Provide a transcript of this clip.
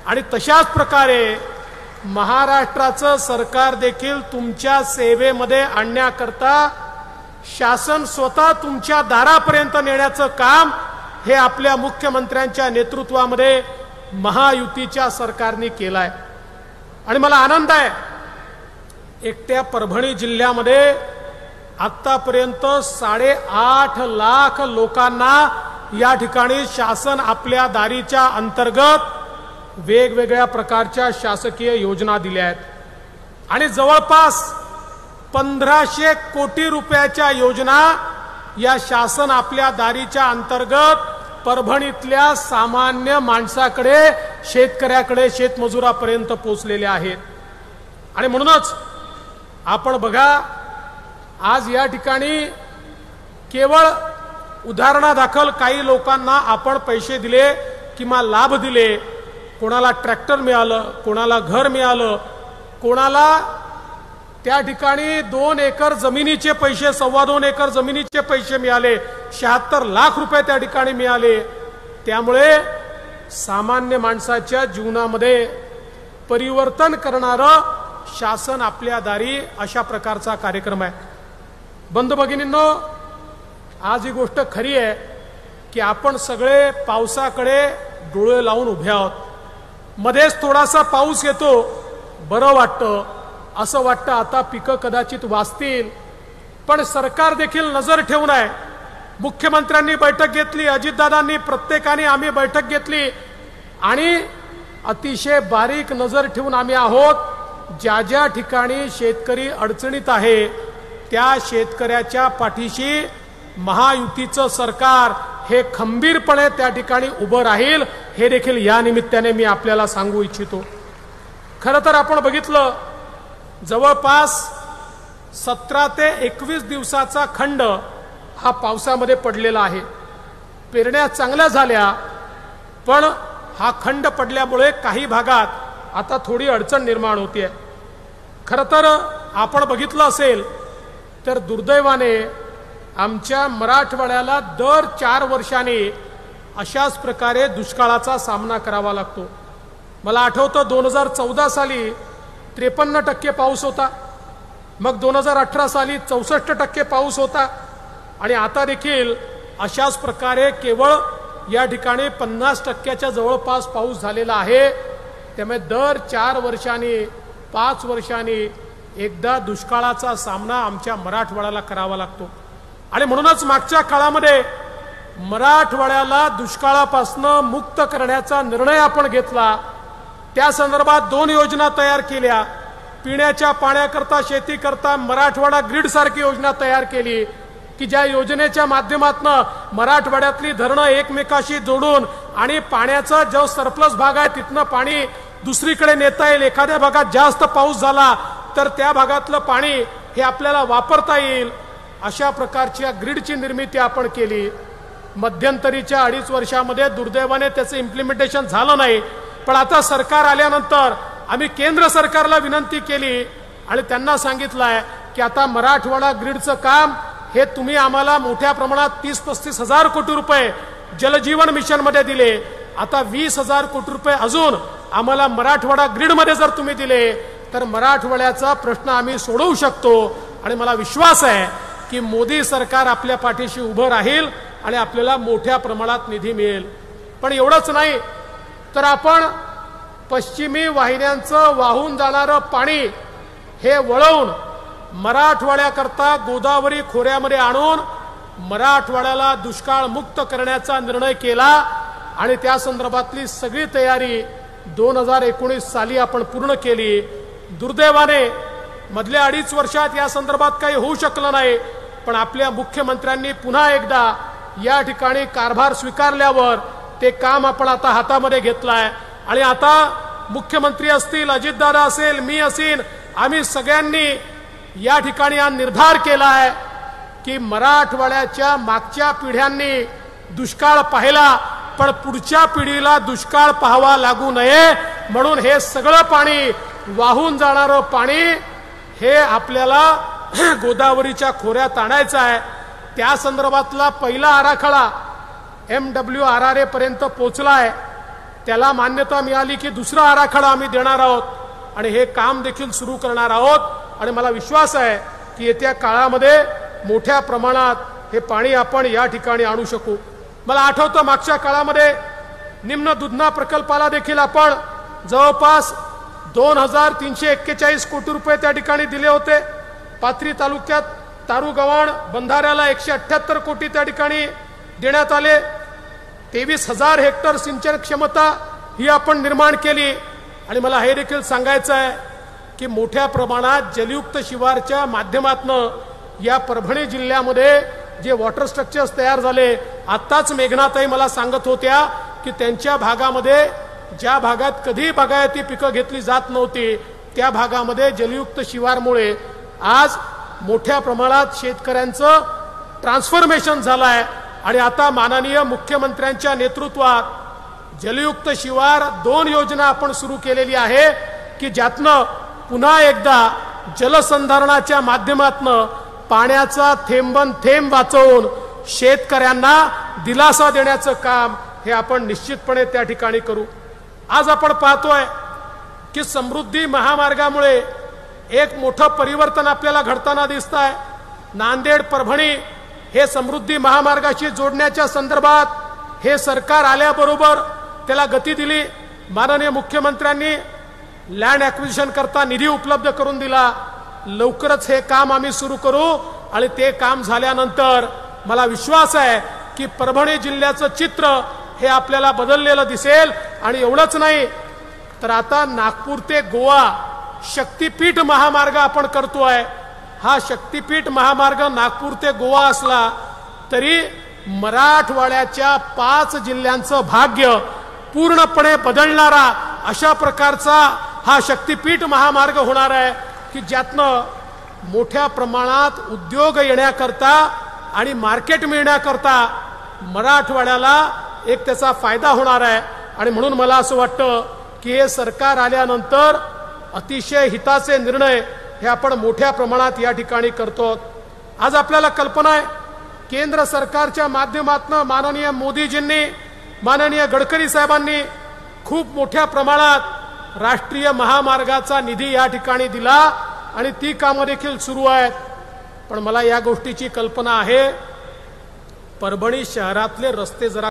आणि तशाच प्रकारे महाराष्ट्राचं सरकार देखील तुमच्या सेवेमध्ये आणण्याकरता शासन स्वतः तुमच्या दारापर्यंत नेण्याचं काम हे आपल्या मुख्यमंत्र्यांच्या नेतृत्वामध्ये महायुतीच्या सरकारने केलाय। आणि मला आनंद आहे, एकट्या परभणी जिल्ह्यामध्ये आतापर्यंत 8.5 लाख लोकांना या ठिकाणी शासन आपल्या दारीच्या अंतर्गत वेगवेगळ्या प्रकारच्या शासकीय योजना दिल्या आहेत आणि जवळपास 1500 कोटी रुपयाच्या योजना या शासन आपल्या दारीच्या अंतर्गत परभणीतल्या सामान्य माणसाकडे, शेतकऱ्याकडे, शेतमजुरापर्यंत पोहोचलेल्या आहेत। आणि म्हणूनच आपण बघा, आज या ठिकाणी केवळ उदाहरणादाखल काही लोकांना आपण पैसे दिले किंवा लाभ दिले, कोणाला ट्रॅक्टर मिळालं, कोणाला घर मिळालं, कोणाला त्या ठिकाणी 2 एकर जमिनीचे पैसे, 2.25 एकर जमिनीचे पैसे मिळाले, 76 लाख रुपये त्या ठिकाणी मिळाले। त्यामुळे सामान्य माणसाच्या जीवनामध्ये परिवर्तन करणारं शासन आपल्या दारी अशा प्रकारचा कार्यक्रम आहे। बंधू भगिनींनो, आज ही गोष्ट खरी आहे की आपण सगळे पावसाकडे डोळे लावून उभे आहोत। मध्येच थोडासा पाऊस येतो, बरं वाटतं, असं वाटतं आता पिकं कदाचित वाचतील, पण सरकार देखील नजर ठेवून आहे। मुख्यमंत्र्यांनी बैठक घेतली, अजितदादांनी, प्रत्येकाने आम्ही बैठक घेतली आणि अतिशय बारीक नजर ठेवून आम्ही आहोत। ज्या ज्या ठिकाणी शेतकरी अडचणीत आहे त्या शेतकऱ्याच्या पाठीशी महायुतीचं सरकार हे खंबीरपणे त्या ठिकाणी उभं राहील, हे देखील या निमित्ताने मी आपल्याला सांगू इच्छितो। खरं तर आपण बघितलं, जवळपास 17 ते 21 दिवसाचा खंड हा पावसामध्ये पडलेला आहे। पेरण्या चांगल्या झाल्या, पण हा खंड पडल्यामुळे काही भागात आता थोडी अडचण निर्माण होते। खरं तर आपण बघितलं असेल तर दुर्दैवाने आमच्या मराठवाड्याला दर 4 वर्षांनी अशाच प्रकारे दुष्काळाचा सामना करावा लागतो। मला आठवतं 2014 साली 53% पाऊस होता, मग 2018 साली 64% पाऊस होता आणि आता देखील अशाच प्रकारे केवळ या ठिकाणी 50%च्या जवळपास पाऊस झालेला आहे। त्यामुळे दर 4 वर्षांनी, 5 वर्षांनी एकदा दुष्काळाचा सामना आमच्या मराठवाड्याला करावा लागतो। आणि म्हणूनच मागच्या काळामध्ये मराठवाड्याला दुष्काळापासून मुक्त करण्याचा निर्णय आपण घेतला। त्या संदर्भात 2 योजना तयार केल्या। पिण्याच्या पाण्याकरता, शेतीकरता मराठवाडा ग्रीड सारखी योजना तयार केली की ज्या योजनेच्या माध्यमातून मराठवाड्यातली धरणं एकमेकाशी जोडून आणि पाण्याचा जो सरप्लस भाग आहे तिथनं पाणी दुसरीकडे नेता येईल। एखाद्या भागात जास्त पाऊस झाला तर त्या भागातलं पाणी हे आपल्याला वापरता येईल, अशा प्रकारच्या ग्रीडची निर्मिती आपण केली। मध्यंतरीच्या 2.5 वर्षामध्ये दुर्दैवाने त्याचं इम्प्लिमेंटेशन झालं नाही, पण आता सरकार आल्यानंतर आम्ही केंद्र सरकारला विनंती केली आणि त्यांना सांगितलंय की आता मराठवाडा ग्रीडचं काम हे तुम्ही आम्हाला मोठ्या प्रमाणात 30-35 हजार कोटी रुपये जलजीवन मिशन मध्ये दिले, आता 20,000 कोटी रुपये अजून आम्हाला मराठवाडा ग्रीड मध्ये जर तुम्ही दिले तर मराठवाड्याचा प्रश्न आम्ही सोडवू शकतो। आणि मला विश्वास आहे की मोदी सरकार आपल्या पाठीशी उभं राहील आणि आपल्याला मोठ्या प्रमाणात निधी मिळेल। पण एवढंच नाही तर आपण पश्चिमी वाहिन्यांचं वाहून जाणारं पाणी हे वळवून मराठवाड्याकरता गोदावरी खोऱ्यामध्ये आणून मराठवाड्याला दुष्काळ मुक्त करण्याचा निर्णय केला आणि त्या संदर्भातली सगळी तयारी 2019 साली आपण पूर्ण केली। दुर्दैवाने मधल्या 2.5 वर्षात या संदर्भात काही होऊ शकलं नाही, पण आपल्या मुख्यमंत्र्यांनी पुन्हा एकदा या ठिकाणी कारभार स्वीकारल्यावर ते काम आपण आता हातामध्ये घेतलंय आणि आता मुख्यमंत्री असतील, अजितदादा असेल, मी असेल, आम्ही सगळ्यांनी या ठिकाणी हा निर्धार केला आहे की मराठवाड्याच्या मागच्या पिढ्यांनी दुष्काळ पाहिला, पण पुढच्या पिढीला दुष्काळ पाहावा लागू नये म्हणून हे सगळं पाणी वाहून जाणारं पाणी हे आपल्याला गोदावरीच्या खोऱ्यात आणायचं आहे। त्या संदर्भातला पहिला आराखडा MWRRA पर्यंत पोहोचलाय त्याला मान्यता मिळाली की दुसरा आराखडा आम्ही देणार आहोत आणि हे काम देखील सुरू करणार आहोत आणि मला विश्वास आहे की येत्या काळामध्ये मोठ्या प्रमाणात हे पाणी आपण या ठिकाणी आणू शकू। मला आठवतं मागच्या काळामध्ये निम्न दुधना प्रकल्पाला देखील आपण जवळपास 2341 कोटी रुपये त्या ठिकाणी दिले होते। पाथरी तालुक्यात तारुगव्हाण बंधाऱ्याला 178 कोटी त्या ठिकाणी देण्यात आले। 23,000 हेक्टर सिंचन क्षमता ही आपण निर्माण केली आणि मला हे देखील सांगायचं आहे की मोठ्या प्रमाणात जलयुक्त शिवारच्या माध्यमातून या परभणी जिल्ह्यामध्ये जे वॉटर स्ट्रक्चर्स तयार झाले, आत्ताच मेघनाताई मला सांगत होत्या की त्यांच्या भागामध्ये ज्या भागात कधी बागायती पिकं घेतली जात नव्हती त्या भागामध्ये जलयुक्त शिवारमुळे आज मोठ्या प्रमाणात शेतकऱ्यांचं ट्रान्सफॉर्मेशन झालं आहे आणि आता माननीय मुख्यमंत्र्यांच्या नेतृत्वात जलयुक्त शिवार 2 योजना आपण सुरू केलेली आहे की ज्यातनं पुन्हा एकदा जलसंधारणाच्या माध्यमातून पाण्याचा थेंबन थेंब वाचवून शेतकऱ्यांना दिलासा देण्याचं काम हे आपण निश्चितपणे त्या ठिकाणी करू। आज आपण पाहतोय की समृद्धी महामार्गामुळे एक मोठं परिवर्तन आपल्याला घडताना दिसत आहे। नांदेड परभणी हे समृद्धी महामार्गाशी जोडण्याच्या संदर्भात हे सरकार आल्याबरोबर त्याला गती दिली। माननीय मुख्यमंत्र्यांनी लँड ॲक्विजिशन करता निधी उपलब्ध करून दिला। लवकरच हे काम आम्ही सुरू करू आणि ते काम झाल्यानंतर मला विश्वास आहे की परभणी जिल्ह्याचं चित्र हे आपल्याला बदललेलं दिसेल आणि एवढंच नाही तर आता नागपूर ते गोवा शक्तीपीठ महामार्ग आपण करतोय। हा शक्तीपीठ महामार्ग नागपूर ते गोवा असला तरी मराठवाड्याच्या 5 जिल्ह्यांचं भाग्य पूर्णपणे बदलणारा अशा प्रकारचा हा शक्तीपीठ महामार्ग होणार आहे की ज्यातनं मोठ्या प्रमाणात उद्योग येण्याकरता आणि मार्केट मिळण्याकरता मराठवाड्याला एक त्याचा फायदा होणार आहे आणि म्हणून मला असं वाटतं की हे सरकार आल्यानंतर अतिशय हिताचे निर्णय हे आपण मोठ्या प्रमाणात या ठिकाणी करतो। आज आपल्याला कल्पना आहे केंद्र सरकारच्या माध्यमातून माननीय मोदीजींनी माननीय गडकरी साहेबांनी खूप मोठ्या प्रमाणात राष्ट्रीय महामार्गाचा निधी या ठिकाणी दिला आणि ती कामं देखील सुरू आहेत। पण मला या गोष्टीची कल्पना आहे परभणी शहरातले रस्ते जरा